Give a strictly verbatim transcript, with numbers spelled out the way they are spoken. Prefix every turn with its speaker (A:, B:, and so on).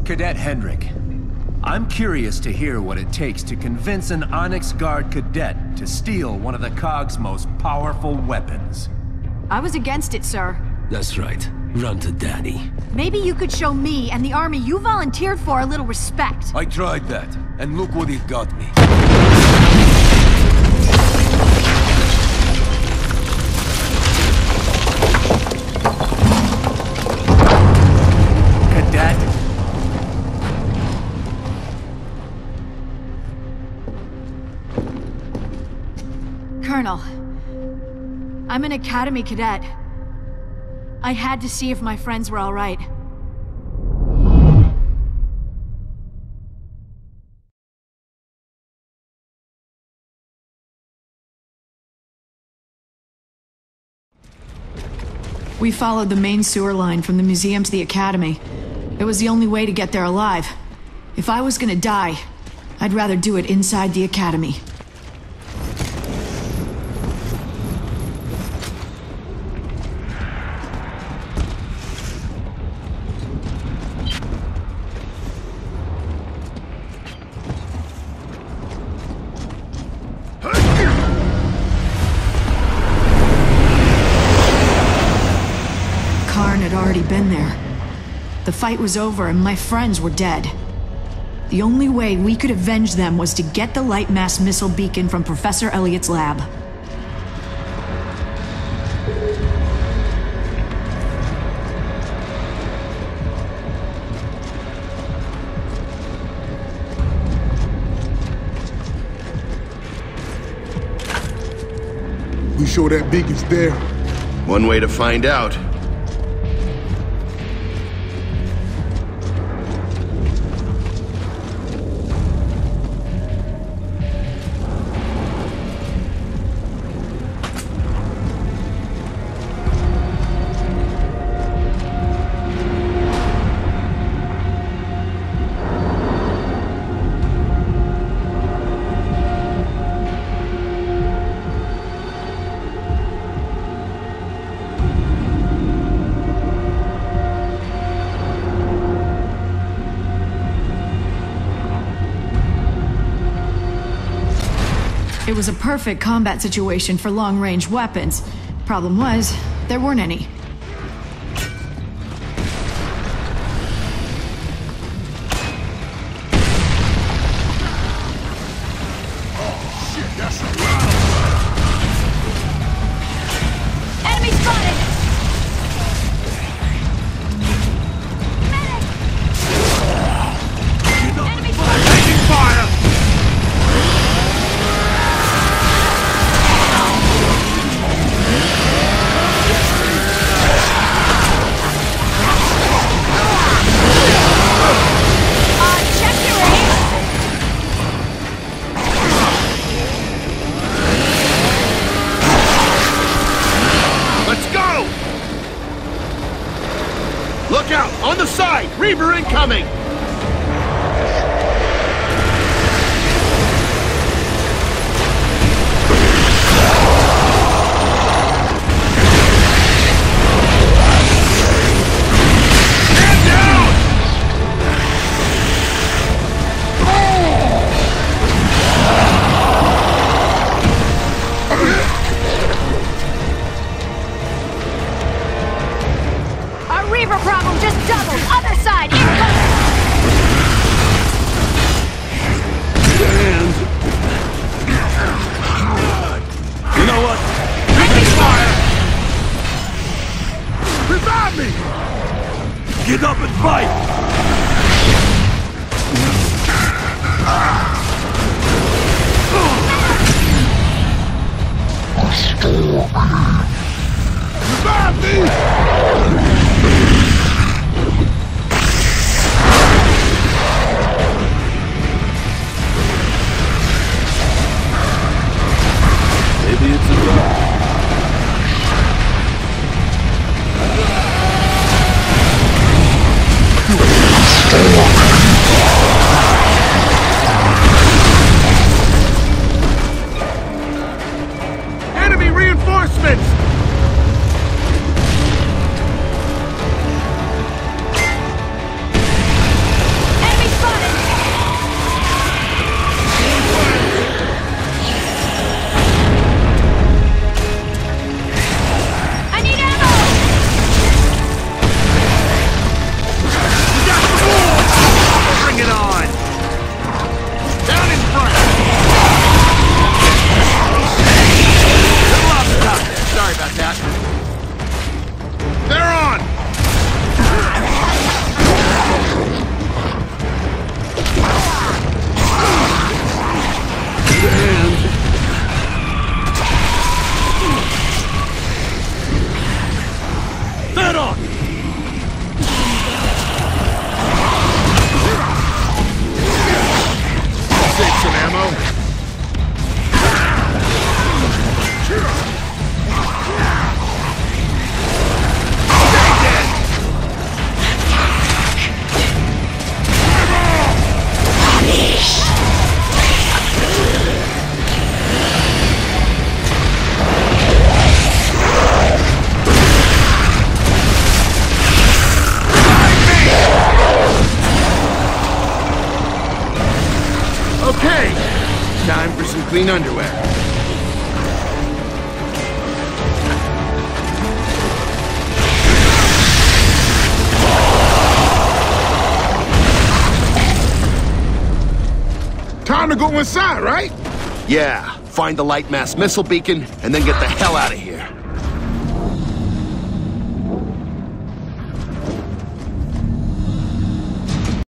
A: Cadet Hendrik, I'm curious to hear what it takes to convince an Onyx Guard cadet to steal one of the C O G's most powerful weapons.
B: I was against it, sir.
C: That's right. Run to daddy.
B: Maybe you could show me and the army you volunteered for a little respect.
D: I tried that, and look what it got me.
A: Cadet?
B: Colonel, I'm an Academy cadet. I had to see if my friends were all right. We followed the main sewer line from the museum to the Academy. It was the only way to get there alive. If I was gonna die, I'd rather do it inside the Academy. Had already been there. The fight was over and my friends were dead. The only way we could avenge them was to get the light mass missile beacon from Professor Elliott's lab.
E: We sure that beacon's there?
F: One way to find out.
B: It was a perfect combat situation for long-range weapons. Problem was, there weren't any.
F: Look out! On the side! Reaver incoming! Stand down!
B: Our Reaver problem just doubled! Other side! Incoming!
D: Stand! You know what? Taking fire! Revive me! Get up and fight! Revive me! Maybe it's a rock.
F: Enemy reinforcements! clean underwear. Time to go inside, right? Yeah. Find the light mass missile beacon, and then get the hell out of here.